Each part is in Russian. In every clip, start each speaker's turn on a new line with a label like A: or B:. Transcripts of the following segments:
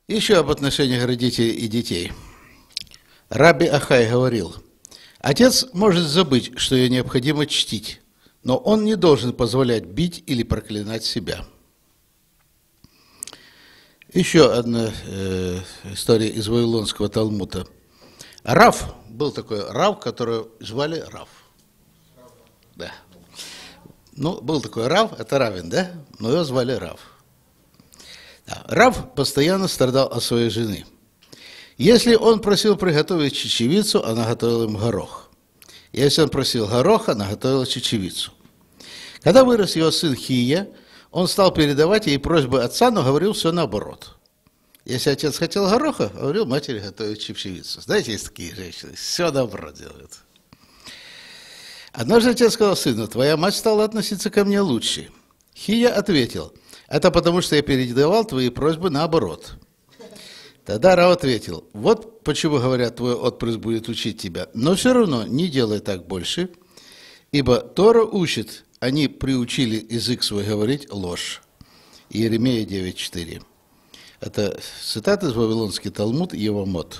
A: Еще об отношениях родителей и детей. Рабби Ахай говорил: отец может забыть, что ее необходимо чтить, но он не должен позволять бить или проклинать себя. Еще одна история из Вавилонского Талмуда. Рав, был такой Рав, которого звали Рав. Да. Ну, был такой Рав, это Равин, да? Но его звали Рав. Да. Рав постоянно страдал от своей жены. Если он просил приготовить чечевицу, она готовила ему горох. Если он просил гороха, она готовила чечевицу. Когда вырос его сын Хия, он стал передавать ей просьбы отца, но говорил все наоборот. Если отец хотел гороха, говорил матери готовить чечевицу. Знаете, есть такие женщины, все наоборот делают. Однажды отец сказал сыну: твоя мать стала относиться ко мне лучше. Хия ответил: это потому, что я передавал твои просьбы наоборот. Тогда Рав ответил: вот почему говорят, твой отпрыск будет учить тебя, но все равно не делай так больше, ибо Тора учит, они приучили язык свой говорить ложь. Иеремия 9:4. Это цитата из Вавилонский Талмуд Евамот.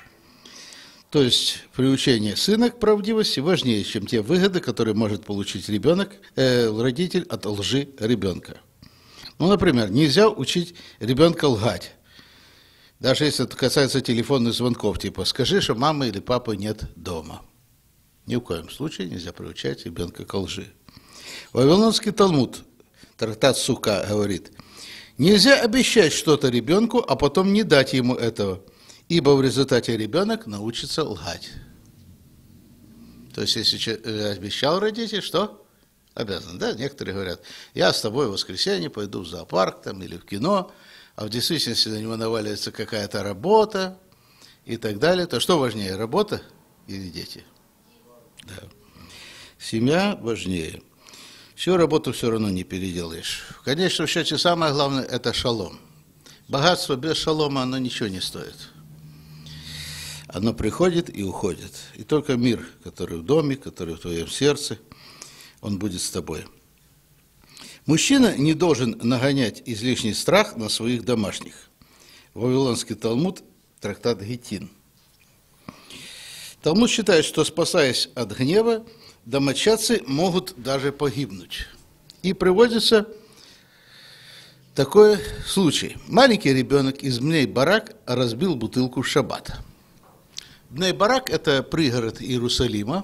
A: То есть приучение сына к правдивости важнее, чем те выгоды, которые может получить родитель от лжи ребенка. Ну, например, нельзя учить ребенка лгать. Даже если это касается телефонных звонков, типа «скажи, что мамы или папы нет дома». Ни в коем случае нельзя приучать ребенка к лжи. Вавилонский Талмуд, трактат Сука, говорит: нельзя обещать что-то ребенку, а потом не дать ему этого, ибо в результате ребенок научится лгать. То есть, если обещал родитель, что? Обязан, да? Некоторые говорят: я с тобой в воскресенье пойду в зоопарк там, или в кино, а в действительности на него наваливается какая-то работа и так далее. То что важнее, работа или дети? Да. Семья важнее. Всю работу все равно не переделаешь. В конечном счете самое главное – это шалом. Богатство без шалома, оно ничего не стоит. Оно приходит и уходит. И только мир, который в доме, который в твоем сердце, он будет с тобой. Мужчина не должен нагонять излишний страх на своих домашних. Вавилонский Талмуд, трактат Гитин. Талмуд считает, что, спасаясь от гнева, домочадцы могут даже погибнуть. И приводится такой случай. Маленький ребенок из Бней-Барак разбил бутылку в шаббат. Бней-Барак – это пригород Иерусалима.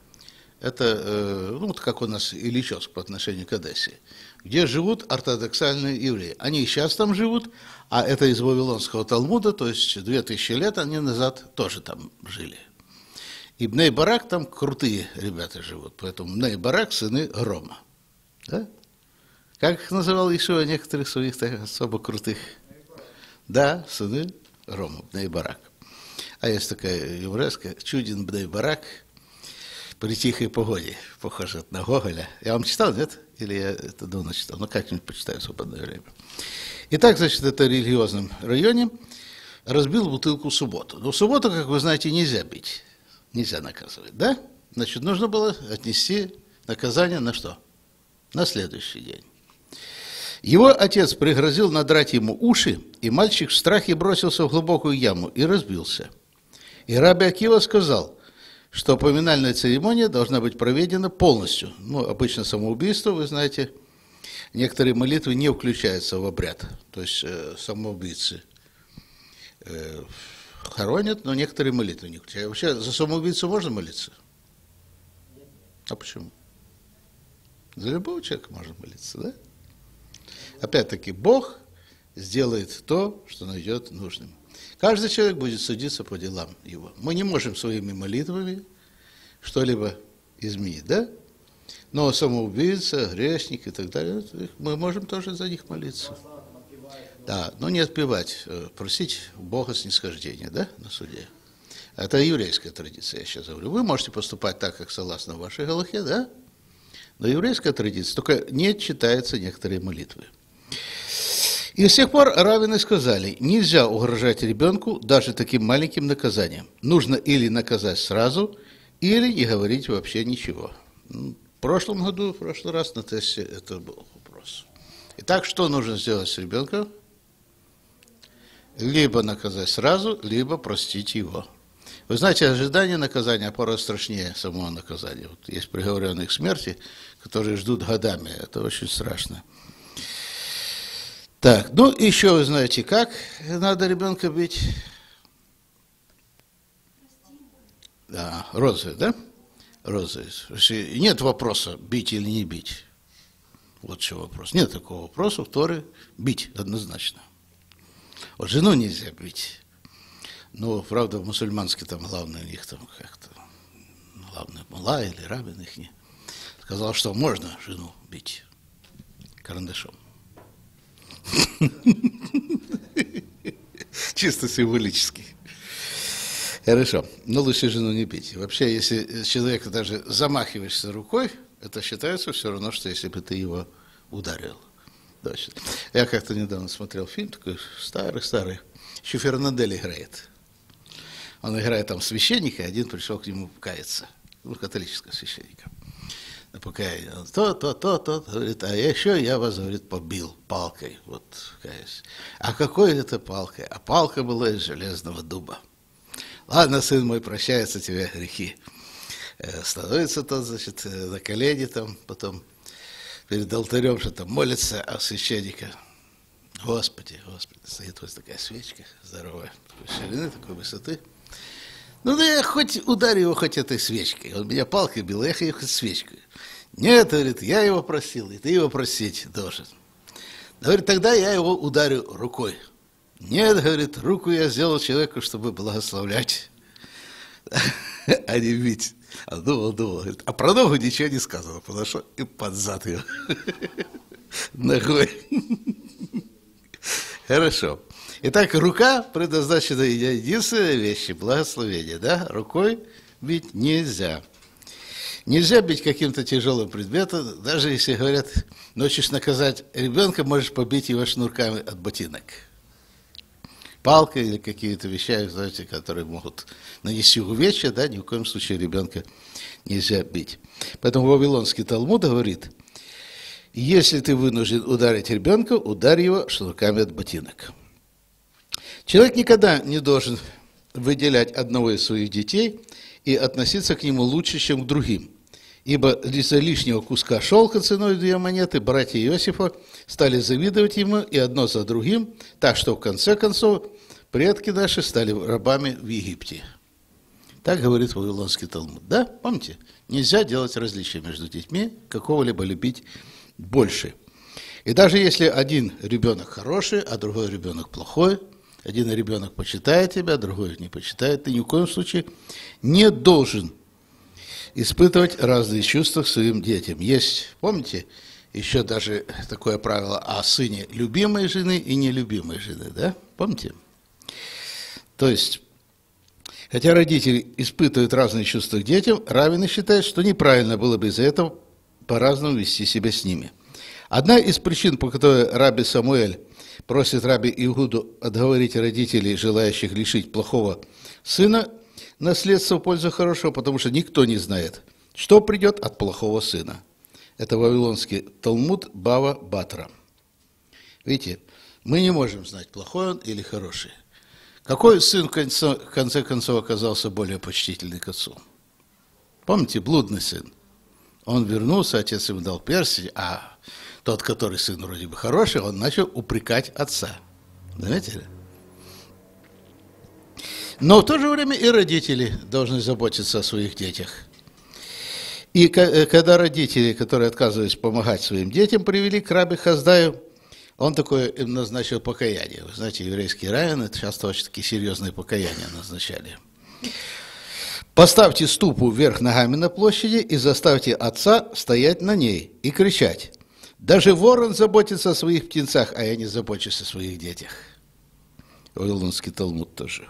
A: Это, ну, как у нас Ильичевск по отношению к Одессе, где живут ортодоксальные евреи. Они и сейчас там живут, а это из Вавилонского Талмуда, то есть 2000 лет они назад тоже там жили. И Бней-Барак там крутые ребята живут, поэтому Бней-Барак – сыны Грома. Да? Как их называл еще некоторых своих так, особо крутых? Да, сыны Грома, Бней-Барак. А есть такая еврейская Чудин Бней-Барак, при тихой погоде, похоже на Гоголя. Я вам читал, нет? Или я это давно читал? Ну, как-нибудь почитаю в свободное время. Итак, значит, это в религиозном районе разбил бутылку в субботу. Но в субботу, как вы знаете, нельзя бить, нельзя наказывать, да? Значит, нужно было отнести наказание на что? На следующий день. Его отец пригрозил надрать ему уши, и мальчик в страхе бросился в глубокую яму и разбился. И Рабби Акива сказал, что поминальная церемония должна быть проведена полностью. Ну, обычно самоубийство, вы знаете, некоторые молитвы не включаются в обряд. То есть самоубийцы хоронят, но некоторые молитвы не включаются. Вообще за самоубийцу можно молиться? А почему? За любого человека можно молиться, да? Опять-таки, Бог сделает то, что найдет нужным. Каждый человек будет судиться по делам его. Мы не можем своими молитвами что-либо изменить, да? Но самоубийца, грешник и так далее, мы можем тоже за них молиться. Да, но не отпевать, просить Бога снисхождения, да, на суде. Это еврейская традиция, я сейчас говорю. Вы можете поступать так, как согласно вашей галахе, да? Но еврейская традиция, только не читаются некоторые молитвы. И с тех пор раввины сказали, нельзя угрожать ребенку даже таким маленьким наказанием. Нужно или наказать сразу, или не говорить вообще ничего. В прошлом году, в прошлый раз на тесте это был вопрос. Итак, что нужно сделать с ребенком? Либо наказать сразу, либо простить его. Вы знаете, ожидание наказания порой страшнее самого наказания. Вот есть приговоренные к смерти, которые ждут годами. Это очень страшно. Так, ну еще вы знаете, как надо ребенка бить? Да, розой, да? Розой. Нет вопроса, бить или не бить. Вот что вопрос. Нет такого вопроса в Торе. Бить однозначно. Вот жену нельзя бить. Но, правда, в мусульманский там главный у них там как-то, главный мулла или рабин их не сказал, что можно жену бить карандашом. Чисто символически. Хорошо. Но лучше жену не бить. Вообще, если человек даже замахиваешься рукой, это считается все равно, что если бы ты его ударил. Я как-то недавно смотрел фильм, такой старый. Еще Фернандель играет. Он играет там священника, один пришел к нему каяться. Ну, католического священника. На покаяние. То. Говорит, а еще я вас, говорит, побил палкой. Вот, каюсь. А какой это палкой? А палка была из железного дуба. Ладно, сын мой, прощаются тебе грехи. Становится тот, значит, на колени там, потом перед алтарем что-то молится, а священника, Господи, стоит вот такая свечка здоровая, такой ширины, такой высоты. Ну да я хоть ударю его хоть этой свечкой. Он меня палкой бил, а я хоть свечкой. Нет, говорит, я его просил, и ты его просить должен. Говорит, тогда я его ударю рукой. Нет, говорит, руку я сделал человеку, чтобы благословлять, а не бить. А думал, говорит, а про ногу ничего не сказано, подошел и под зад ее ногой. Хорошо. Итак, рука предназначена единственной вещи, благословение, да? Рукой бить нельзя. Нельзя бить каким-то тяжелым предметом, даже если говорят, хочешь наказать ребенка, можешь побить его шнурками от ботинок. Палкой или какими-то вещами, знаете, которые могут нанести увечья, да, ни в коем случае ребенка нельзя бить. Поэтому Вавилонский Талмуд говорит, если ты вынужден ударить ребенка, ударь его шнурками от ботинок. Человек никогда не должен выделять одного из своих детей и относиться к нему лучше, чем к другим. Ибо из-за лишнего куска шелка ценой 2 монеты братья Иосифа стали завидовать ему и одно за другим, так что в конце концов предки наши стали рабами в Египте. Так говорит Вавилонский Талмуд. Да, помните? Нельзя делать различия между детьми, какого-либо любить больше. И даже если один ребенок хороший, а другой ребенок плохой, один ребенок почитает тебя, другой не почитает, ты ни в коем случае не должен испытывать разные чувства к своим детям. Есть, помните, еще даже такое правило о сыне любимой жены и нелюбимой жены, да? Помните? То есть, хотя родители испытывают разные чувства к детям, раввины считают, что неправильно было бы из-за этого по-разному вести себя с ними. Одна из причин, по которой раби Самуэль просит раби Иуду отговорить родителей, желающих лишить плохого сына, наследство в пользу хорошего, потому что никто не знает, что придет от плохого сына. Это Вавилонский Талмуд Бава Батра. Видите, мы не можем знать, плохой он или хороший. Какой сын в конце концов оказался более почтительный к отцу? Помните, блудный сын? Он вернулся, отец ему дал перстень, а тот, который сын вроде бы хороший, он начал упрекать отца. Заметили? Но в то же время и родители должны заботиться о своих детях. И когда родители, которые отказывались помогать своим детям, привели к раби Хаздаю, он такое им назначил покаяние. Вы знаете, еврейские раввины часто очень такие серьезные покаяния назначали. Поставьте ступу вверх ногами на площади и заставьте отца стоять на ней и кричать. Даже ворон заботится о своих птенцах, а я не забочусь о своих детях. Вавилонский Талмуд тоже.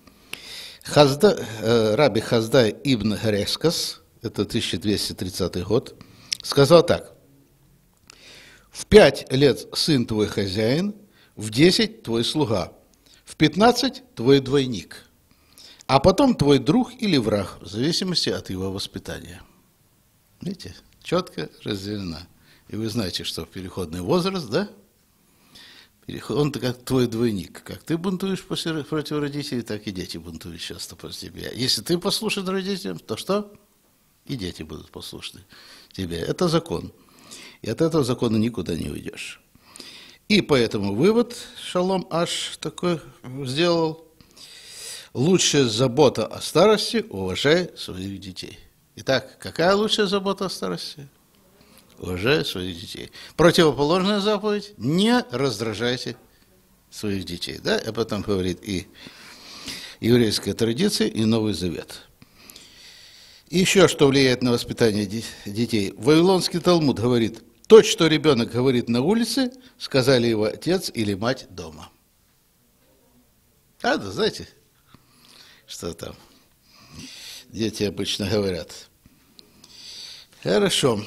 A: Раби Хаздай ибн Грескас, это 1230 год, сказал так. В 5 лет сын твой хозяин, в 10 твой слуга, в 15 твой двойник, а потом твой друг или враг, в зависимости от его воспитания. Видите, четко разделено. И вы знаете, что в переходный возраст, да, Он как твой двойник. Как ты бунтуешь против родителей, так и дети бунтуют часто против тебя. Если ты послушен родителям, то что? И дети будут послушны тебе. Это закон. И от этого закона никуда не уйдешь. И поэтому вывод Шалом Аш такой сделал. Лучшая забота о старости – уважай своих детей. Итак, какая лучшая забота о старости? Уважай своих детей. Противоположная заповедь – не раздражайте своих детей. Да? Об этом говорит и еврейская традиция, и Новый Завет. И еще что влияет на воспитание детей. Вавилонский Талмуд говорит, то, что ребенок говорит на улице, сказали его отец или мать дома. Да, знаете, что там дети обычно говорят. Хорошо.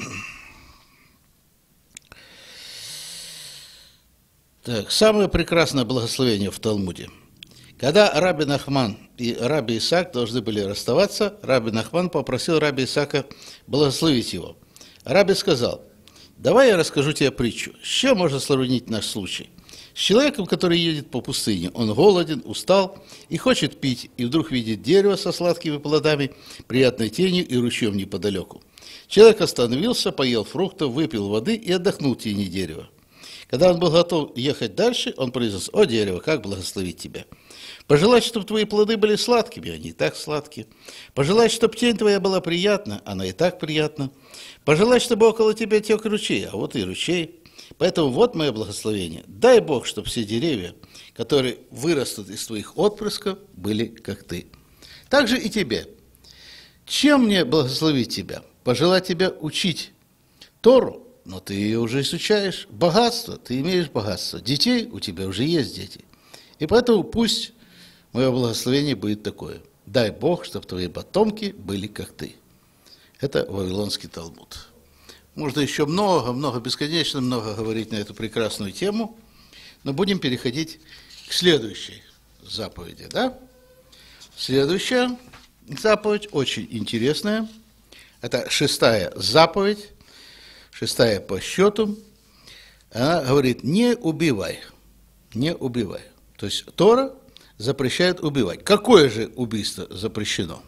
A: Так, самое прекрасное благословение в Талмуде. Когда Раби Нахман и Раби Исаак должны были расставаться, Раби Нахман попросил Раби Исаака благословить его. Раби сказал, давай я расскажу тебе притчу. С чем можно сравнить наш случай? С человеком, который едет по пустыне. Он голоден, устал и хочет пить, и вдруг видит дерево со сладкими плодами, приятной тенью и ручьем неподалеку. Человек остановился, поел фруктов, выпил воды и отдохнул в тени дерева. Когда он был готов ехать дальше, он произнес, «О, дерево, как благословить тебя! Пожелать, чтобы твои плоды были сладкими, они и так сладкие. Пожелать, чтобы тень твоя была приятна, она и так приятна. Пожелать, чтобы около тебя тек ручей, а вот и ручей. Поэтому вот мое благословение. Дай Бог, чтобы все деревья, которые вырастут из твоих отпрысков, были как ты. Так же и тебе. Чем мне благословить тебя? Пожелать тебя учить Тору, но ты ее уже изучаешь. Богатство, ты имеешь богатство. Детей, у тебя уже есть дети. И поэтому пусть мое благословение будет такое. Дай Бог, чтобы твои потомки были как ты. Это Вавилонский Талмуд. Можно еще много, бесконечно много говорить на эту прекрасную тему, но будем переходить к следующей заповеди. Да? Следующая заповедь очень интересная. Это 6-я заповедь, 6-я по счету. Она говорит, не убивай, не убивай. То есть Тора запрещает убивать. Какое же убийство запрещено?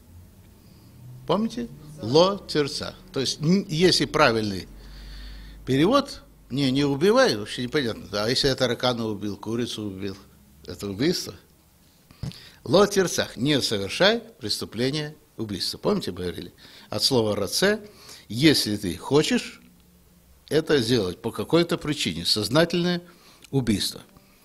A: Помните? Ло терца. То есть, если правильный перевод, не убивай, вообще непонятно. А если я таракана убил, курицу убил, это убийство? Ло терцах. Не совершай преступление убийства. Помните, мы говорили? От слова раце, если ты хочешь это сделать по какой-то причине, сознательное убийство.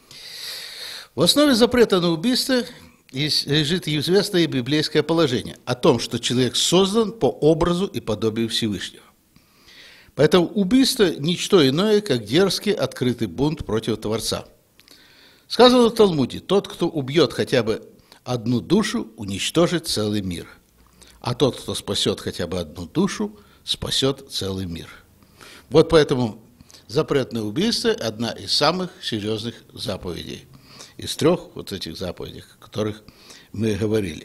A: В основе запрета на убийство лежит известное библейское положение о том, что человек создан по образу и подобию Всевышнего. Поэтому убийство – ничто иное, как дерзкий открытый бунт против Творца. Сказано в Талмуде, тот, кто убьет хотя бы одну душу, уничтожит целый мир. А тот, кто спасет хотя бы одну душу, спасет целый мир. Вот поэтому запрет на убийство – одна из самых серьезных заповедей. Из 3 вот этих заповедей, о которых мы говорили.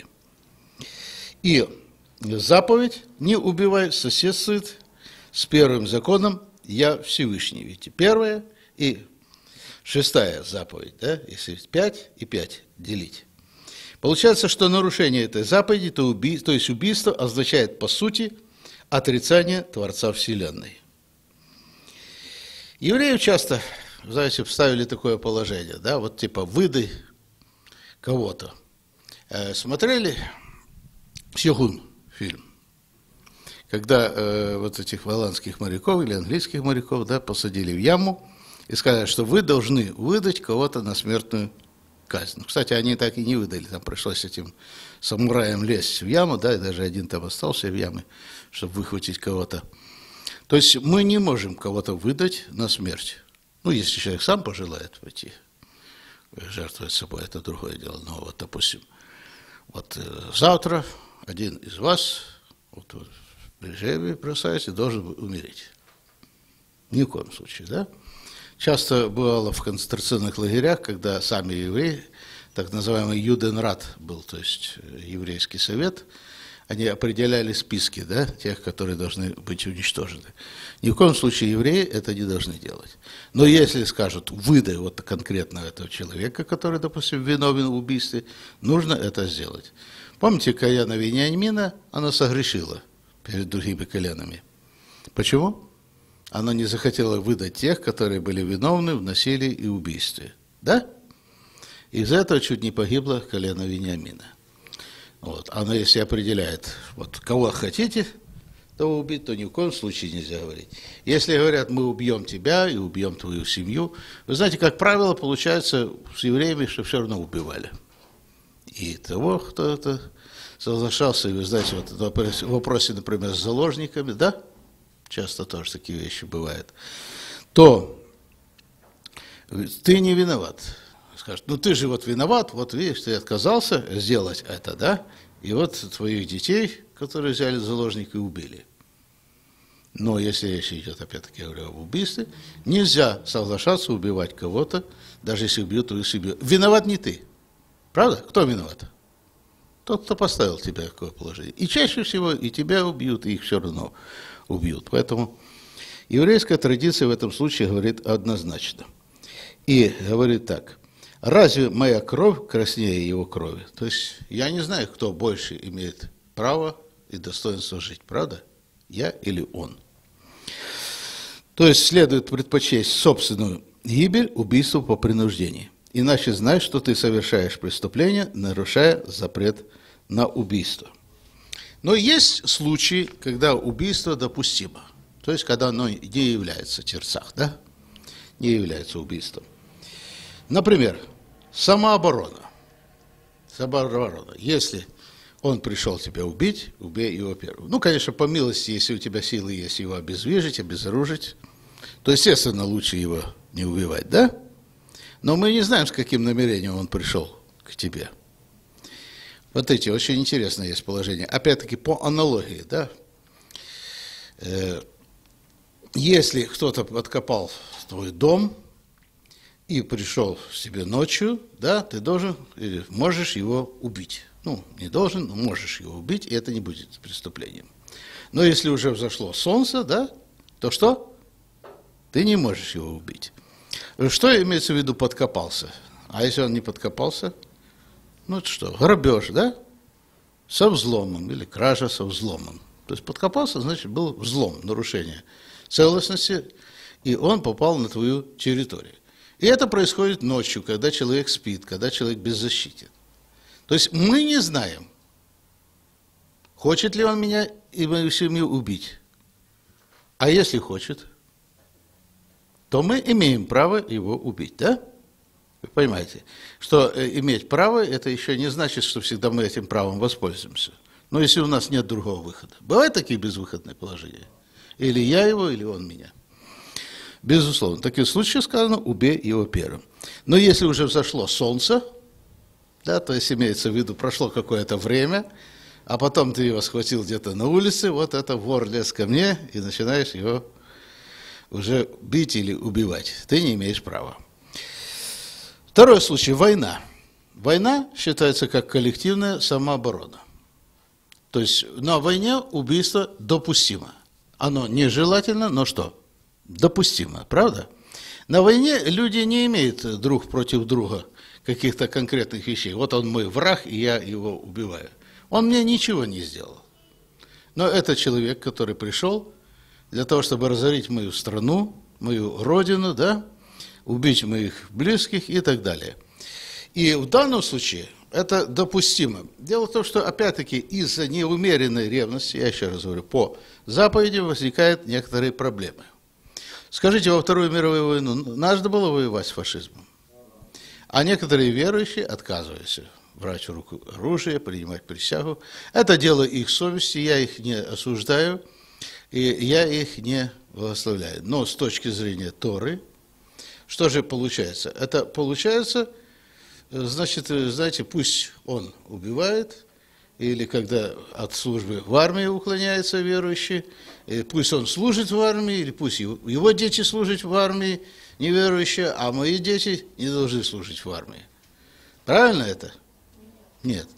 A: И заповедь «не убивай» соседствует с первым законом «я Всевышний». Видите, 1 и 6-я заповедь, да? Если 5 и 5 делить. Получается, что нарушение этой заповеди, то есть убийство, означает по сути отрицание Творца Вселенной. Евреев часто, знаете, вставили такое положение, да, вот типа выдай кого-то. Смотрели «Сегун» фильм? Когда вот этих голландских моряков или английских моряков, да, посадили в яму и сказали, что вы должны выдать кого-то на смертную казнь. Кстати, они так и не выдали, там пришлось этим самураям лезть в яму, да, и даже один там остался в яме, чтобы выхватить кого-то. То есть мы не можем кого-то выдать на смерть. Ну, если человек сам пожелает пойти жертвовать собой, это другое дело. Но вот, допустим, вот завтра один из вас вот, при жребии бросается и должен умереть. Ни в коем случае, да? Часто бывало в концентрационных лагерях, когда сами евреи, так называемый Юденрат был, то есть еврейский совет, они определяли списки, да, тех, которые должны быть уничтожены. Ни в коем случае евреи это не должны делать. Но если скажут, выдай вот конкретно этого человека, который, допустим, виновен в убийстве, нужно это сделать. Помните, колено Вениамина, оно согрешило перед другими коленами. Почему? Оно не захотело выдать тех, которые были виновны в насилии и убийстве. Да? Из-за этого чуть не погибло колено Вениамина. Вот. Оно, если определяет, вот, кого хотите, того убить, то ни в коем случае нельзя говорить. Если говорят, мы убьем тебя и убьем твою семью, вы знаете, как правило, получается с евреями, что все равно убивали. И того, кто это соглашался, и вы знаете, вот в вопросе, например, с заложниками, да, часто тоже такие вещи бывают, то ты не виноват. Скажут, ну ты же вот виноват, вот видишь, ты отказался сделать это, да, и вот твоих детей, которые взяли заложника и убили. Но если речь идет, опять-таки, я говорю, об убийстве, нельзя соглашаться убивать кого-то, даже если убьют твою семью. Виноват не ты. Правда? Кто виноват? Тот, кто поставил тебя в такое положение. И чаще всего и тебя убьют, и их все равно убьют. Поэтому еврейская традиция в этом случае говорит однозначно. И говорит так. Разве моя кровь краснее его крови? То есть я не знаю, кто больше имеет право и достоинство жить, правда? Я или он? То есть следует предпочесть собственную гибель убийству по принуждению. Иначе знай, что ты совершаешь преступление, нарушая запрет на убийство. Но есть случаи, когда убийство допустимо. То есть когда оно не является терцах, да? Не является убийством. Например, самооборона. Самооборона. Если он пришел тебя убить, убей его первым. Ну, конечно, по милости, если у тебя силы есть его обездвижить, обезоружить, то, естественно, лучше его не убивать, да? Но мы не знаем, с каким намерением он пришел к тебе. Вот эти очень интересное есть положение. Опять-таки, по аналогии, да? Если кто-то подкопал твой дом и пришел к тебе ночью, да, ты должен или можешь его убить. Ну, не должен, но можешь его убить, и это не будет преступлением. Но если уже взошло солнце, да, то что? Ты не можешь его убить. Что имеется в виду подкопался? А если он не подкопался? Ну, это что? Грабеж, да? Со взломом или кража со взломом. То есть подкопался, значит, был взлом, нарушение целостности, и он попал на твою территорию. И это происходит ночью, когда человек спит, когда человек беззащитен. То есть мы не знаем, хочет ли он меня и мою семью убить. А если хочет, то мы имеем право его убить, да? Вы понимаете, что иметь право, это еще не значит, что всегда мы этим правом воспользуемся. Но если у нас нет другого выхода. Бывают такие безвыходные положения? Или я его, или он меня. Безусловно. В таких случаях сказано, убей его первым. Но если уже взошло солнце, да, то есть имеется в виду, прошло какое-то время, а потом ты его схватил где-то на улице, вот это вор лез ко мне, и начинаешь его уже бить или убивать. Ты не имеешь права. Второй случай – война. Война считается как коллективная самооборона. То есть на войне убийство допустимо. Оно нежелательно, но что? Допустимо, правда? На войне люди не имеют друг против друга каких-то конкретных вещей. Вот он мой враг, и я его убиваю. Он мне ничего не сделал. Но это человек, который пришел для того, чтобы разорить мою страну, мою родину, да, убить моих близких и так далее. И в данном случае это допустимо. Дело в том, что, опять-таки, из-за неумеренной ревности, я еще раз говорю, по заповеди возникают некоторые проблемы. Скажите, во Вторую мировую войну надо было воевать с фашизмом? А некоторые верующие отказываются брать в руку оружие, принимать присягу. Это дело их совести, я их не осуждаю, и я их не благословляю. Но с точки зрения Торы, что же получается? Это получается, значит, знаете, пусть он убивает, или когда от службы в армии уклоняется верующий, пусть он служит в армии, или пусть его дети служат в армии, неверующие, а мои дети не должны служить в армии. Правильно это? Нет.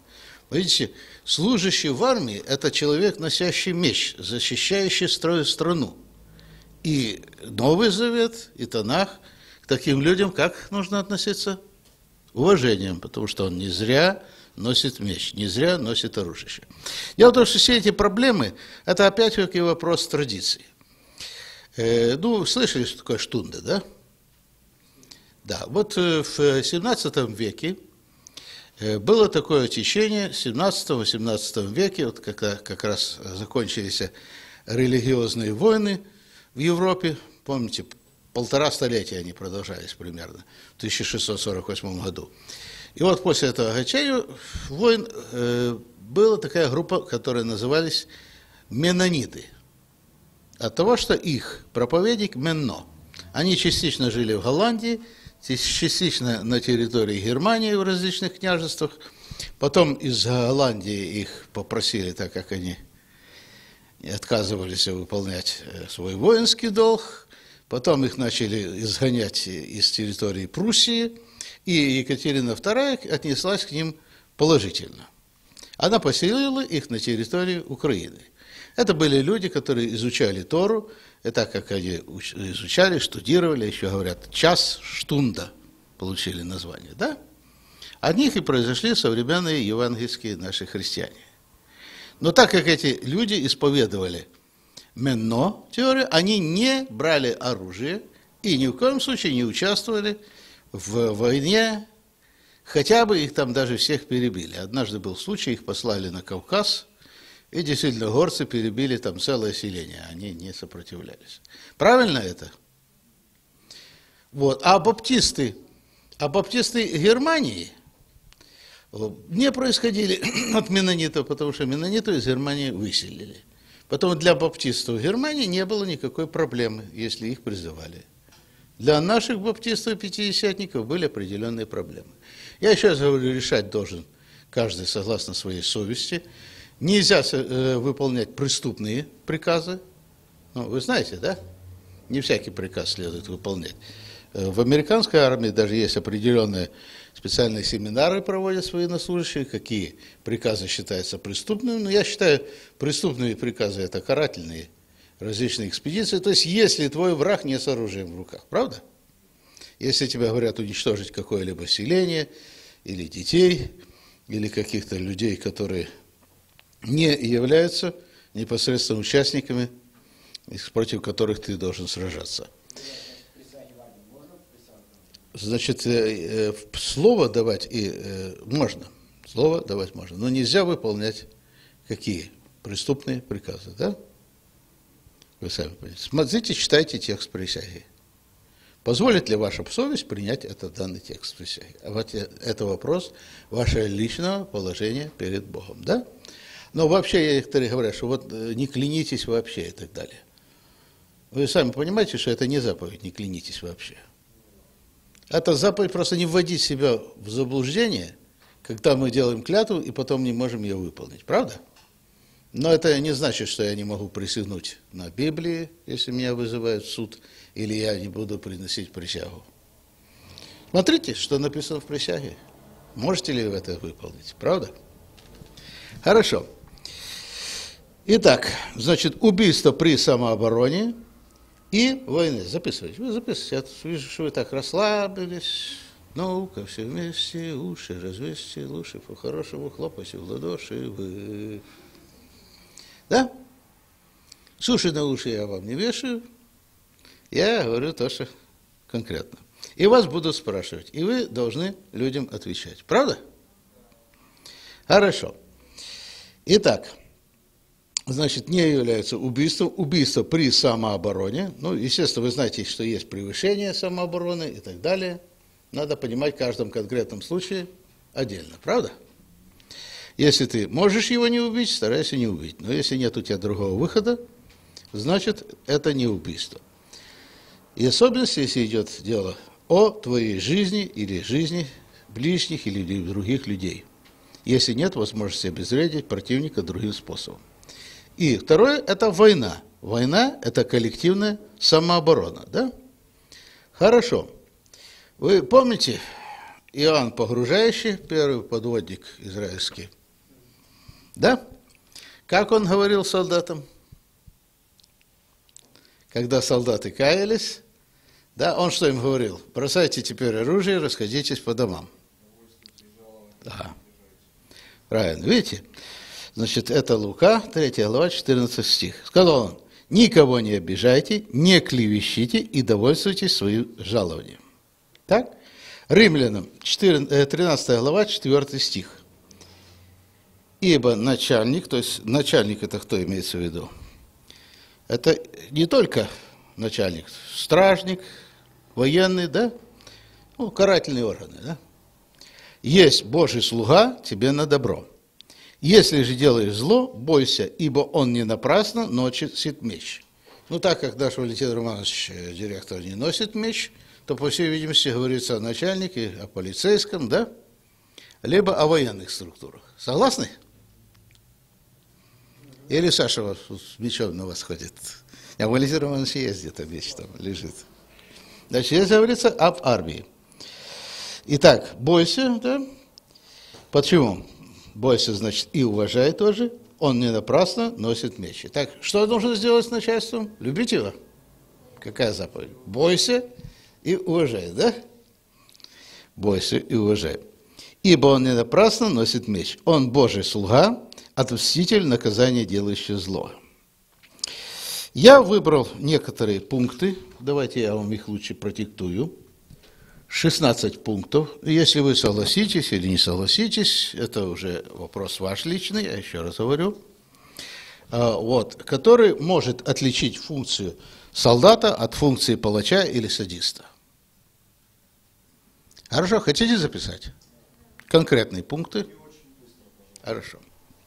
A: Видите, служащий в армии – это человек, носящий меч, защищающий страну. И Новый Завет, и Танах к таким людям как нужно относиться? Уважением, потому что он не зря носит меч, не зря носит оружие. Дело в том, что все эти проблемы – это опять-таки вопрос традиции. Ну, слышали, что такое штунда, да? Да, вот в 17 веке было такое течение, в 17-18 веке, вот когда как раз закончились религиозные войны в Европе, помните, 1,5 столетия они продолжались примерно, в 1648 году. И вот после этого окончания войн была такая группа, которая назывались меннониты. От того, что их проповедник Менно, они частично жили в Голландии, частично на территории Германии в различных княжествах. Потом из Голландии их попросили, так как они отказывались выполнять свой воинский долг. Потом их начали изгонять из территории Пруссии. И Екатерина II отнеслась к ним положительно. Она поселила их на территории Украины. Это были люди, которые изучали Тору, и так как они изучали, штудировали, еще говорят, час штунда получили название, да? От них и произошли современные евангельские наши христиане. Но так как эти люди исповедовали Менно теорию, они не брали оружие и ни в коем случае не участвовали в войне, хотя бы их там даже всех перебили. Однажды был случай, их послали на Кавказ, и действительно горцы перебили там целое селение, они не сопротивлялись. Правильно это? Вот. А баптисты Германии не происходили от меннонитов, потому что меннонитов из Германии выселили. Потом для баптистов в Германии не было никакой проблемы, если их призывали. Для наших баптистов и пятидесятников были определенные проблемы. Я сейчас говорю, решать должен каждый согласно своей совести. Нельзя выполнять преступные приказы. Ну, вы знаете, да? Не всякий приказ следует выполнять. В американской армии даже есть определенные специальные семинары, проводят военнослужащие, какие приказы считаются преступными. Но я считаю, преступные приказы – это карательные различные экспедиции. То есть, если твой враг не с оружием в руках, правда? Если тебе говорят уничтожить какое-либо селение, или детей, или каких-то людей, которые не являются непосредственно участниками, против которых ты должен сражаться. Значит, слово давать можно, слово давать можно, но нельзя выполнять какие? Преступные приказы, да? Вы сами понимаете. Смотрите, читайте текст присяги. Позволит ли ваша совесть принять этот данный текст присяги? А вот это вопрос вашего личного положения перед Богом, да? Но вообще некоторые говорят, что вот не клянитесь вообще и так далее. Вы сами понимаете, что это не заповедь, не клянитесь вообще. Это заповедь просто не вводить себя в заблуждение, когда мы делаем клятву и потом не можем ее выполнить, правда? Но это не значит, что я не могу присягнуть на Библии, если меня вызывают в суд, или я не буду приносить присягу. Смотрите, что написано в присяге. Можете ли вы это выполнить, правда? Хорошо. Итак, значит, убийство при самообороне и войны. Записывайте. Вы записывайте. Я вижу, что вы так расслабились. Ну-ка, все вместе, уши развесьте, лучше по-хорошему хлопайте в ладоши. Вы... Да? Суши на уши я вам не вешаю. Я говорю то, что конкретно. И вас будут спрашивать. И вы должны людям отвечать. Правда? Хорошо. Итак, значит, не является убийством. Убийство при самообороне. Ну, естественно, вы знаете, что есть превышение самообороны и так далее. Надо понимать в каждом конкретном случае отдельно. Правда? Если ты можешь его не убить, старайся не убить. Но если нет у тебя другого выхода, значит, это не убийство. И особенно, если идет дело о твоей жизни или жизни ближних или других людей. Если нет возможности обезвредить противника другим способом. И второе – это война. Война – это коллективная самооборона. Да? Хорошо. Вы помните Иоанн Погружающий, первый подводник израильский, Да? Как он говорил солдатам? Когда солдаты каялись, да, он что им говорил? Бросайте теперь оружие, расходитесь по домам. Да. Правильно, видите? Значит, это Лука, 3 глава, 14 стих. Сказал он: никого не обижайте, не клевещите и довольствуйтесь своим жалованием. Так? Римлянам, 13 глава, 4 стих. Ибо начальник, то есть начальник это кто имеется в виду? Это не только начальник, стражник, военный, да? Ну, карательные органы, да? Есть Божий слуга тебе на добро. Если же делаешь зло, бойся, ибо он не напрасно носит меч. Ну, так как наш Валентин Романович, директор, не носит меч, то, по всей видимости, говорится о начальнике, о полицейском, да? Либо о военных структурах. Согласны? Или Саша вас с мечом на вас ходит? А Валентин Романович есть где-то меч там лежит. Значит, здесь говорится об армии. Итак, бойся, да? Почему? Бойся, значит, и уважай тоже. Он не напрасно носит меч. Так, что нужно сделать с начальством? Любить его. Какая заповедь? Бойся и уважай, да? Бойся и уважай. Ибо он не напрасно носит меч. Он Божий слуга, отмститель наказания, делающий зло. Я выбрал некоторые пункты. Давайте я вам их лучше продиктую. 16 пунктов. Если вы согласитесь или не согласитесь, это уже вопрос ваш личный, я еще раз говорю. Вот, который может отличить функцию солдата от функции палача или садиста. Хорошо, хотите записать? Конкретные пункты? Хорошо.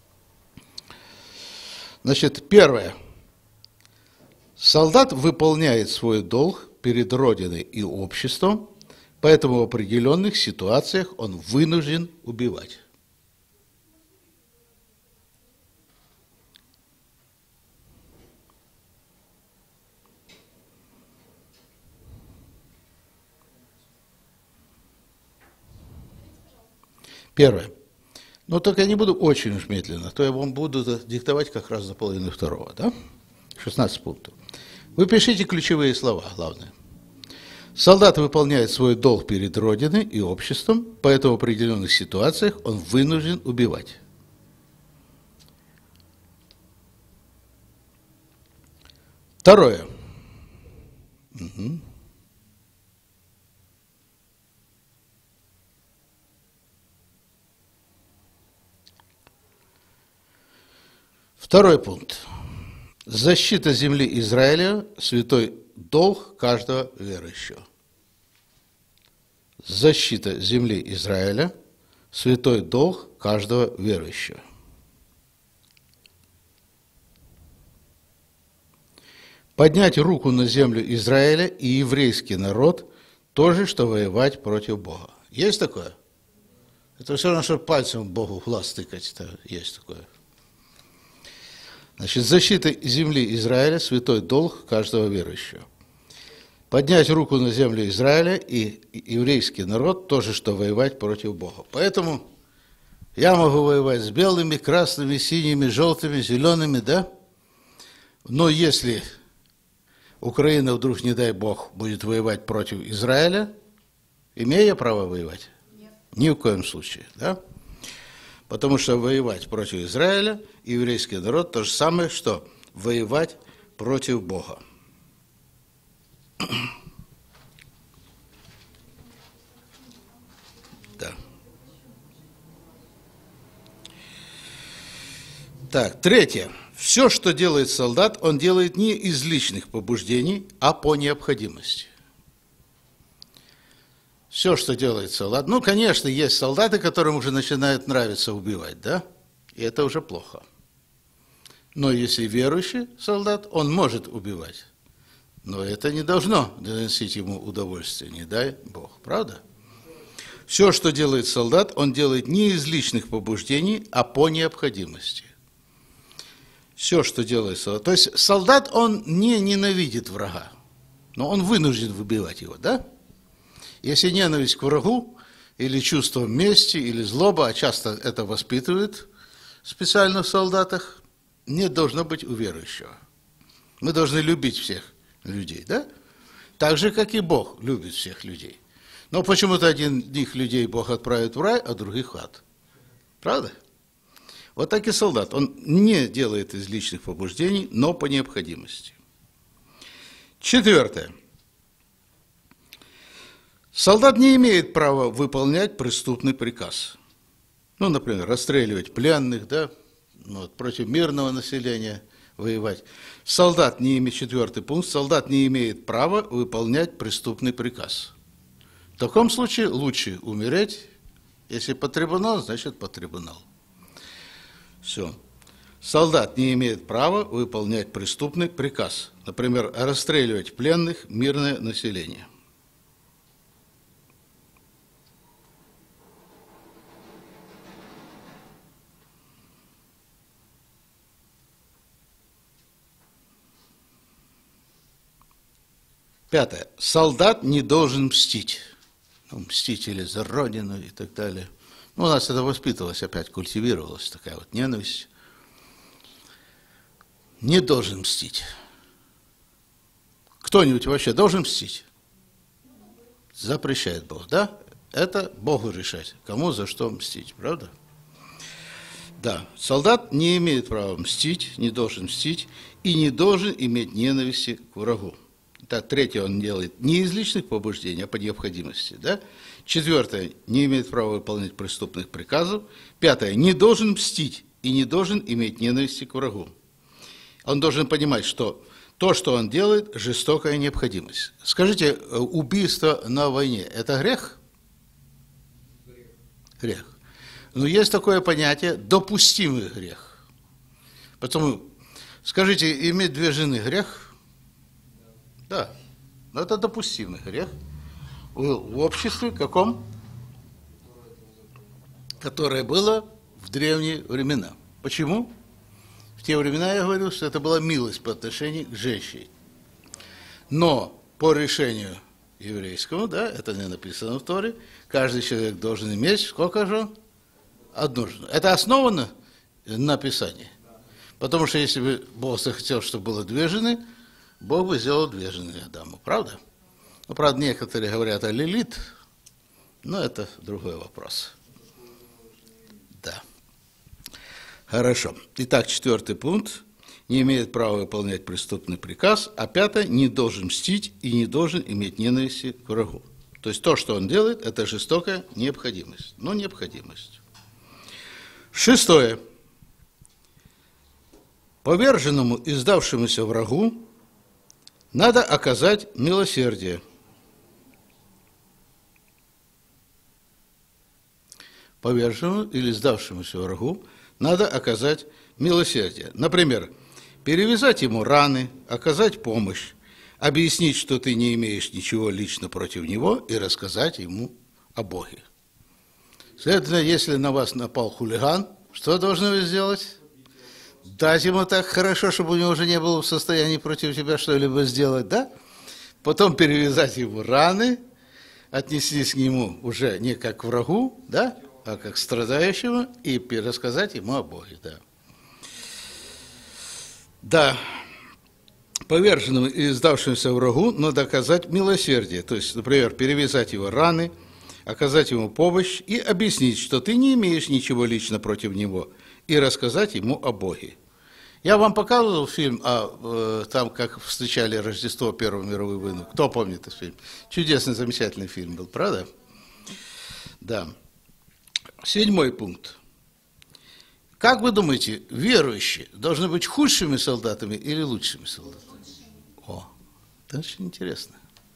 A: Значит, первое. Солдат выполняет свой долг перед Родиной и обществом, поэтому в определенных ситуациях он вынужден убивать. Первое. Но только я не буду очень уж медленно, то я вам буду диктовать как раз за половину второго, да? 16 пунктов. Вы пишите ключевые слова, главное. Солдат выполняет свой долг перед Родиной и обществом, поэтому в определенных ситуациях он вынужден убивать. Второе. Второй пункт. Защита земли Израиля – святой долг каждого верующего. Защита земли Израиля – святой долг каждого верующего. Поднять руку на землю Израиля и еврейский народ – то же, что воевать против Бога. Есть такое? Это все равно, что пальцем Богу в глаз тыкать. Есть такое. Значит, защита земли Израиля – святой долг каждого верующего. Поднять руку на землю Израиля и еврейский народ – то же, что воевать против Бога. Поэтому я могу воевать с белыми, красными, синими, желтыми, зелеными, да? Но если Украина вдруг, не дай Бог, будет воевать против Израиля, имею я право воевать? Нет. Ни в коем случае, да? Потому что воевать против Израиля и еврейский народ – то же самое, что воевать против Бога. Да. Так, третье. Все, что делает солдат, он делает не из личных побуждений, а по необходимости. Все, что делает солдат. Ну, конечно, есть солдаты, которым уже начинает нравиться убивать, да? И это уже плохо. Но если верующий солдат, он может убивать. Но это не должно доносить ему удовольствие, не дай Бог, правда? Все, что делает солдат, он делает не из личных побуждений, а по необходимости. Все, что делает солдат. То есть солдат, он не ненавидит врага, но он вынужден выбивать его, да? Если ненависть к врагу, или чувство мести, или злоба, а часто это воспитывает специальных солдатах не должно быть у верующего. Мы должны любить всех людей, да? Так же, как и Бог любит всех людей. Но почему-то одних людей Бог отправит в рай, а других в ад. Правда? Вот так и солдат. Он не делает из личных побуждений, но по необходимости. 4. Солдат не имеет права выполнять преступный приказ. Ну, например, расстреливать пленных, да, против мирного населения воевать. Солдат не имеет, 4 пункт, солдат не имеет права выполнять преступный приказ. В таком случае лучше умереть, если по трибуналу, значит по трибуналу. Все. Солдат не имеет права выполнять преступный приказ. Например, расстреливать пленных, мирное население. Пятое. Солдат не должен мстить. Мстители за Родину и так далее. У нас это воспитывалось, опять культивировалась такая вот ненависть. Не должен мстить. Кто-нибудь вообще должен мстить? Запрещает Бог, да? Это Богу решать, кому за что мстить, правда? Да, солдат не имеет права мстить, не должен мстить и не должен иметь ненависти к врагу. Так, 3 он делает не из личных побуждений, а по необходимости, да? 4 не имеет права выполнять преступных приказов. 5 не должен мстить и не должен иметь ненависти к врагу. Он должен понимать, что то, что он делает, жестокая необходимость. Скажите, убийство на войне – это грех? Грех. Но есть такое понятие допустимый грех. Потому, скажите, иметь 2 жены – грех? Да, но это допустимый грех в обществе каком? Которое было в древние времена. Почему? В те времена я говорил, что это была милость по отношению к женщине. Но по решению еврейскому, да, это не написано в Торе, каждый человек должен иметь, сколько же? 1 жену. Это основано на Писании. Потому что если бы Бог захотел, чтобы было 2 жены, Бог бы сделал 2 жены Адаму, правда? Ну, правда, некоторые говорят о Лилит, но это другой вопрос. Да. Хорошо. Итак, 4 пункт. Не имеет права выполнять преступный приказ, а 5 не должен мстить и не должен иметь ненависти к врагу. То есть то, что он делает, это жестокая необходимость. Но необходимость. 6. Поверженному и сдавшемуся врагу надо оказать милосердие. Поверженному или сдавшемуся врагу надо оказать милосердие. Например, перевязать ему раны, оказать помощь, объяснить, что ты не имеешь ничего лично против него, и рассказать ему о Боге. Следовательно, если на вас напал хулиган, что должны вы сделать? Дать ему так хорошо, чтобы у него уже не было в состоянии против тебя что-либо сделать, да? Потом перевязать ему раны, отнестись к нему уже не как к врагу, да, а как к страдающему, и рассказать ему о Боге, да. Да, поверженному и сдавшемуся врагу надо оказать милосердие, то есть, например, перевязать его раны, оказать ему помощь и объяснить, что ты не имеешь ничего лично против него, и рассказать ему о Боге. Я вам показывал фильм, там, как встречали Рождество, Первую мировую войну. Кто помнит этот фильм? Чудесный, замечательный фильм был, правда? Да. 7 пункт. Как вы думаете, верующие должны быть худшими солдатами или лучшими солдатами? О, это очень интересно.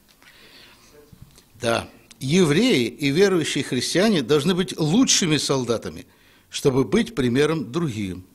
A: Да. Евреи и верующие христиане должны быть лучшими солдатами, чтобы быть примером другим.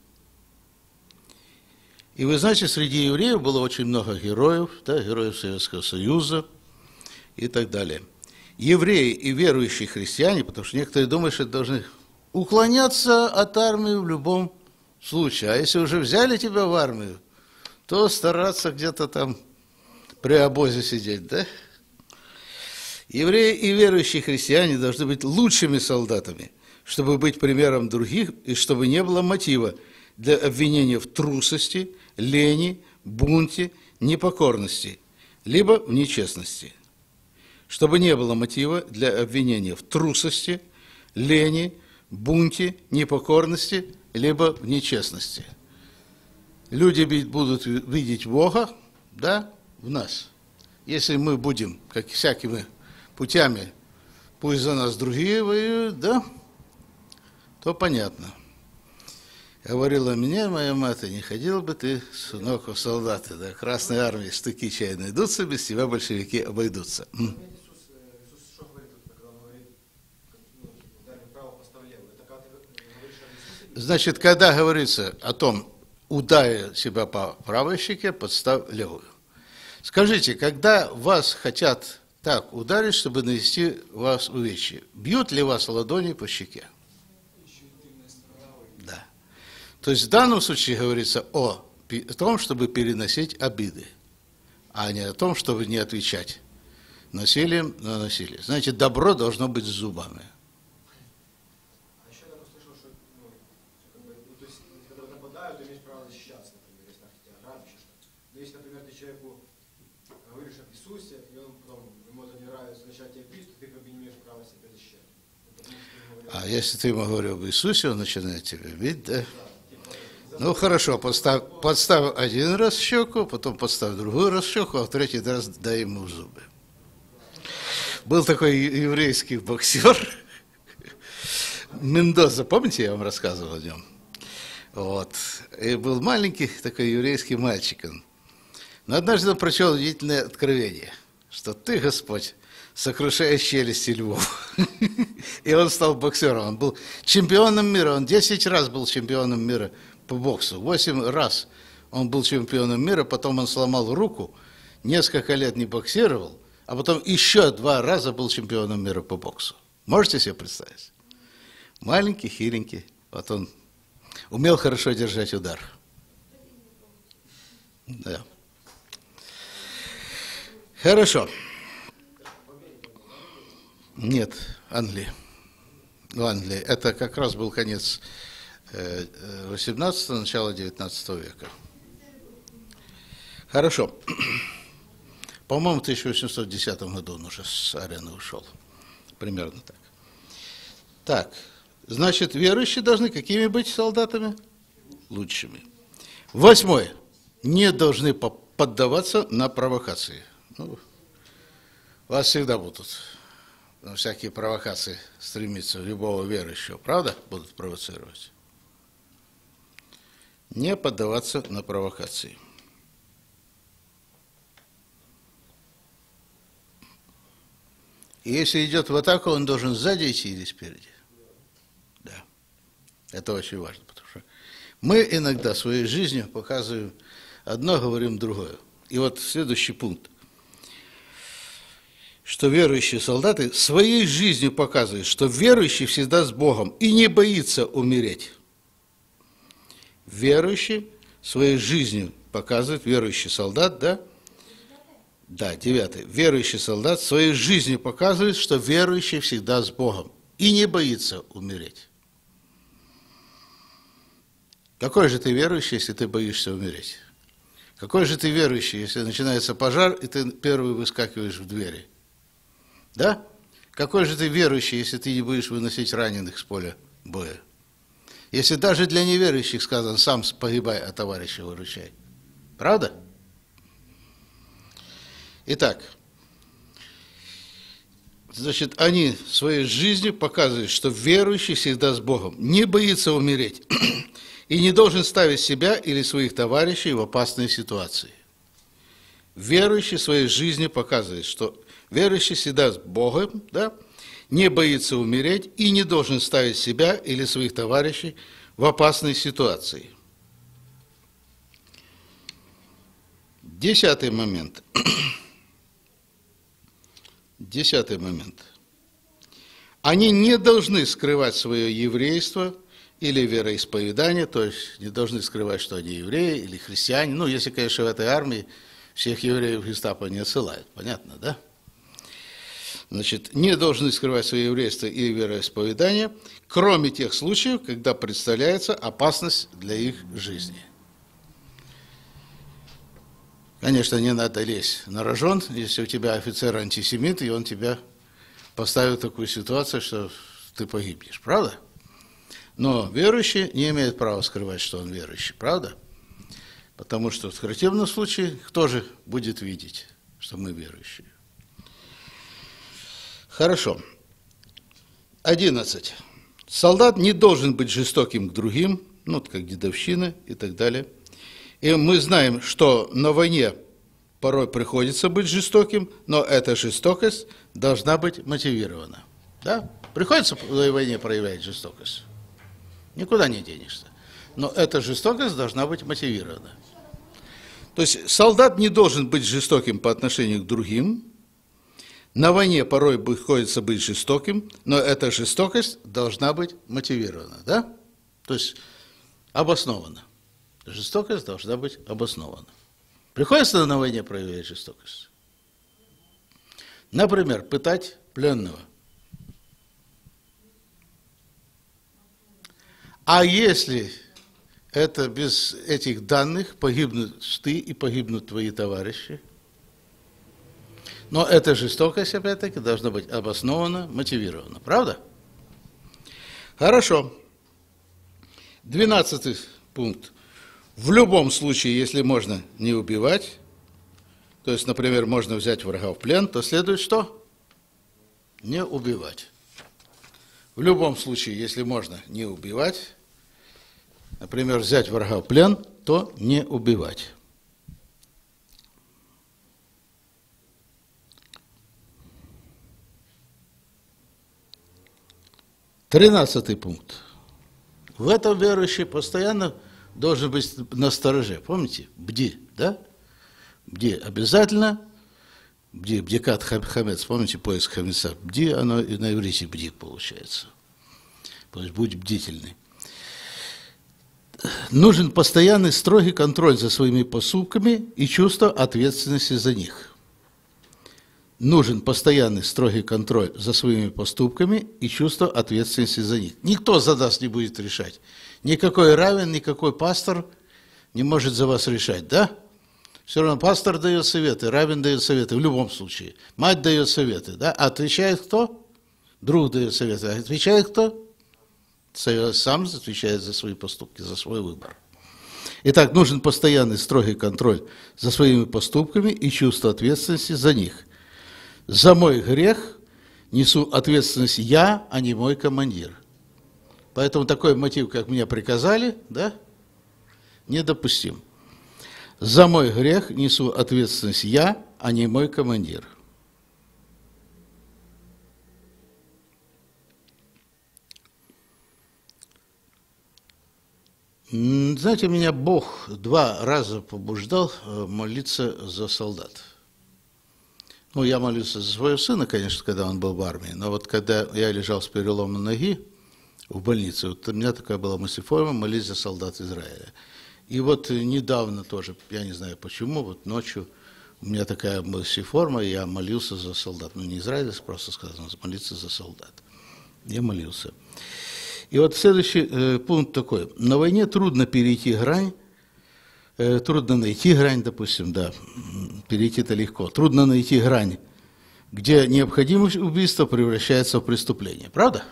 A: И вы знаете, среди евреев было очень много героев, да, героев Советского Союза и так далее. Евреи и верующие христиане, потому что некоторые думают, что должны уклоняться от армии в любом случае. А если уже взяли тебя в армию, то стараться где-то там при обозе сидеть, да? Евреи и верующие христиане должны быть лучшими солдатами, чтобы быть примером других и чтобы не было мотива для обвинения в трусости, лени, бунте, непокорности, либо в нечестности. Чтобы не было мотива для обвинения в трусости, лени, бунте, непокорности, либо в нечестности. Люди будут видеть Бога, да, в нас. Если мы будем, как всякими путями, пусть за нас другие воюют, да, то понятно. Говорила мне моя мать: не ходил бы ты, сынок, в солдаты, да, Красной армии штыки чай найдутся, без тебя большевики обойдутся. Значит, когда говорится о том, ударь себя по правой щеке, подставь левую. Скажите, когда вас хотят так ударить, чтобы нанести вас увечье, бьют ли вас ладони по щеке? Да. То есть в данном случае говорится о том, чтобы переносить обиды, а не о том, чтобы не отвечать насилием на насилие. Значит, добро должно быть с зубами.
B: Если, например, ты человеку говоришь об Иисусе, и он потом, ему это не нравится, начать тебя бить, то ты как бы не имеешь права себя защищать.
A: А если ты ему говоришь об Иисусе, он начинает тебя бить, да? Ну хорошо, подставь один раз щеку, потом подставь другой раз щеку, а в третий раз дай ему в зубы. Был такой еврейский боксер, Мендоза, помните, я вам рассказывал о нем? Вот. И был маленький такой еврейский мальчик. Но однажды он прочел удивительное откровение, что ты, Господь, сокрушаешь челюсти львов. И он стал боксером. Он был чемпионом мира. Он 10 раз был чемпионом мира по боксу. 8 раз он был чемпионом мира. Потом он сломал руку, несколько лет не боксировал, а потом еще 2 раза был чемпионом мира по боксу. Можете себе представить? Маленький, хиленький. Вот он умел хорошо держать удар. Да. Хорошо. Нет, Англия. В Англии. Это как раз был конец 18-го, начало 19 века. Хорошо. По-моему, в 1810 году он уже с арены ушел. Примерно так. Так. Значит, верующие должны какими быть солдатами? Лучшими. 8. Не должны поддаваться на провокации. Ну, вас всегда будут на всякие провокации стремиться, любого верующего, правда, будут провоцировать? Не поддаваться на провокации. И если идет в атаку, он должен сзади идти или спереди? Да. Это очень важно, потому что мы иногда своей жизнью показываем одно, говорим другое. И вот следующий пункт. Что верующие солдаты своей жизнью показывают, что верующий всегда с Богом и не боится умереть. Верующий своей жизнью показывает, верующий солдат, да? Да, 9. Верующий солдат своей жизнью показывает, что верующий всегда с Богом и не боится умереть. Какой же ты верующий, если ты боишься умереть? Какой же ты верующий, если начинается пожар, и ты первый выскакиваешь в двери? Да? Какой же ты верующий, если ты не будешь выносить раненых с поля боя? Если даже для неверующих сказано, сам погибай, а товарища выручай. Правда? Итак, значит, они своей жизнью показывают, что верующий всегда с Богом, не боится умереть и не должен ставить себя или своих товарищей в опасные ситуации. Верующий своей жизнью показывает, что верующий всегда с Богом, да, не боится умереть и не должен ставить себя или своих товарищей в опасные ситуации. 10 момент. 10 момент. Они не должны скрывать свое еврейство или вероисповедание, то есть не должны скрывать, что они евреи или христиане. Ну, если, конечно, в этой армии всех евреев в гестапо не отсылают. Понятно, да? Значит, не должны скрывать свое еврейство и вероисповедание, кроме тех случаев, когда представляется опасность для их жизни. Конечно, не надо лезть на рожон, если у тебя офицер антисемит, и он тебя поставит в такую ситуацию, что ты погибнешь, правда? Но верующий не имеет права скрывать, что он верующий, правда? Потому что в противном случае кто же будет видеть, что мы верующие? Хорошо. 11. Солдат не должен быть жестоким к другим, ну, как дедовщина и так далее. И мы знаем, что на войне порой приходится быть жестоким, но эта жестокость должна быть мотивирована. Да? Приходится на войне проявлять жестокость. Никуда не денешься. Но эта жестокость должна быть мотивирована. То есть солдат не должен быть жестоким по отношению к другим. На войне порой приходится быть жестоким, но эта жестокость должна быть мотивирована. Да? То есть обоснована. Жестокость должна быть обоснована. Приходится на войне проявлять жестокость. Например, пытать пленного. А если это без этих данных погибнут ты и погибнут твои товарищи? Но эта жестокость, опять-таки, должна быть обоснована, мотивирована. Правда? Хорошо. 12 пункт. В любом случае, если можно не убивать, то есть, например, можно взять врага в плен, то следует что? Не убивать. В любом случае, если можно не убивать, например, взять врага в плен, то не убивать. Тринадцатый пункт. В этом верующий постоянно должен быть настороже. Помните? Бди, да? Бди обязательно. Бди, бдикат хамец. Помните поиск хамеца? Бди, оно и на иврите бди получается. То есть будь бдительный. Нужен постоянный строгий контроль за своими поступками и чувство ответственности за них. Нужен постоянный строгий контроль за своими поступками и чувство ответственности за них. Никто за нас не будет решать. Никакой раввин, никакой пастор не может за вас решать, да? Все равно пастор дает советы, раввин дает советы в любом случае. Мать дает советы, да? А отвечает кто? Друг дает советы. А отвечает кто? Сам отвечает за свои поступки, за свой выбор. Итак, нужен постоянный строгий контроль за своими поступками и чувство ответственности за них. За мой грех несу ответственность я, а не мой командир. Поэтому такой мотив, как мне приказали, да, недопустим. За мой грех несу ответственность я, а не мой командир. Знаете, меня Бог 2 раза побуждал молиться за солдат. Ну, я молился за своего сына, конечно, когда он был в армии, но вот когда я лежал с переломом ноги в больнице, вот у меня такая была мыслеформа молиться за солдат Израиля. И вот недавно тоже, я не знаю почему, вот ночью у меня такая мыслеформа, я молился за солдат. Ну, не Израиля, просто сказано, молиться за солдат. Я молился. И вот следующий пункт такой. На войне трудно перейти грань, трудно найти грань, допустим, да, перейти-то легко. Трудно найти грань, где необходимость убийства превращается в преступление. Правда?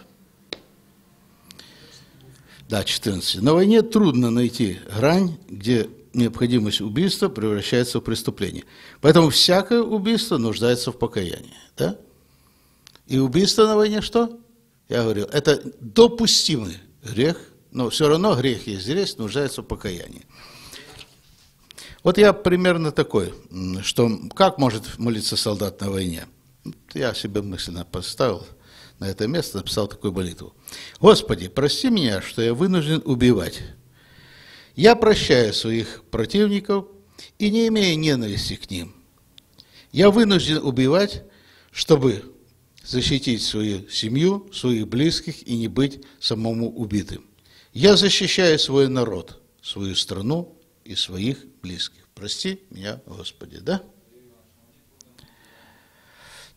A: Да, 14. На войне трудно найти грань, где необходимость убийства превращается в преступление. Поэтому всякое убийство нуждается в покаянии. Да? И убийство на войне что? Я говорил, это допустимый грех, но все равно грех есть здесь, нуждается в покаянии. Вот я примерно такой, что как может молиться солдат на войне? Я себе мысленно поставил на это место, написал такую молитву. Господи, прости меня, что я вынужден убивать. Я прощаю своих противников и не имею ненависти к ним. Я вынужден убивать, чтобы защитить свою семью, своих близких и не быть самому убитым. Я защищаю свой народ, свою страну и своих близких. Прости меня, Господи, да?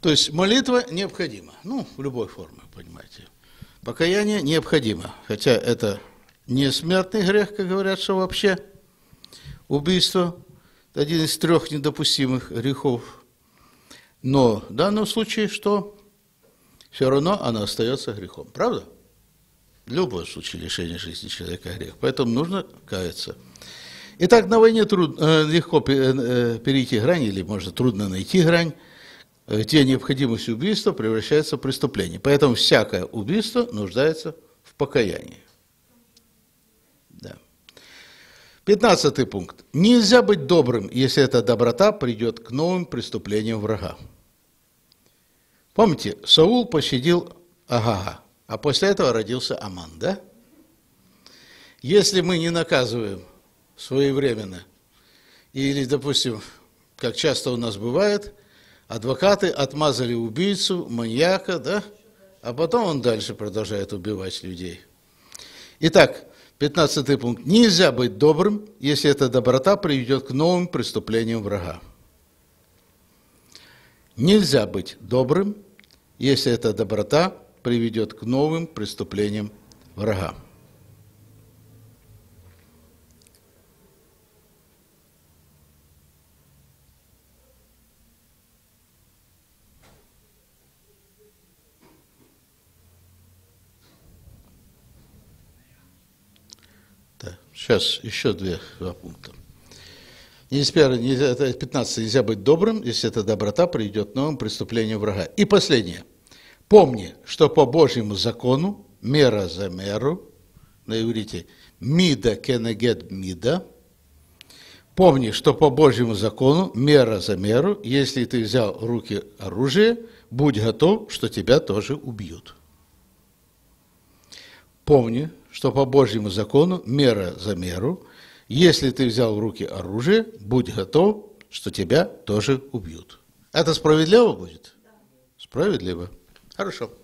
A: То есть молитва необходима. Ну, в любой форме, понимаете. Покаяние необходимо. Хотя это не смертный грех, как говорят, что вообще убийство – один из 3 недопустимых грехов. Но в данном случае что? Все равно оно остается грехом. Правда? В любом случае лишение жизни человека грех. Поэтому нужно каяться. Итак, на войне легко перейти грань, или, может, трудно найти грань, где необходимость убийства превращается в преступление. Поэтому всякое убийство нуждается в покаянии. Да. 15 пункт. Нельзя быть добрым, если эта доброта придет к новым преступлениям врага. Помните, Саул пощадил Агага, а после этого родился Аман, да? Если мы не наказываем своевременно, или, допустим, как часто у нас бывает, адвокаты отмазали убийцу, маньяка, да? А потом он дальше продолжает убивать людей. Итак, 15 пункт. Нельзя быть добрым, если эта доброта приведет к новым преступлениям врага. Нельзя быть добрым, если эта доброта приведет к новым преступлениям врага. Да. Сейчас еще два пункта. 15. Нельзя быть добрым, если эта доброта приведет к новым преступлениям врага. И последнее. Помни, что по Божьему закону мера за меру, на иврите мида кенегет мида, помни, что по Божьему закону мера за меру, если ты взял в руки оружие, будь готов, что тебя тоже убьют. Помни, что по Божьему закону мера за меру, если ты взял в руки оружие, будь готов, что тебя тоже убьют. Это справедливо будет? Да. Справедливо. Хорошо.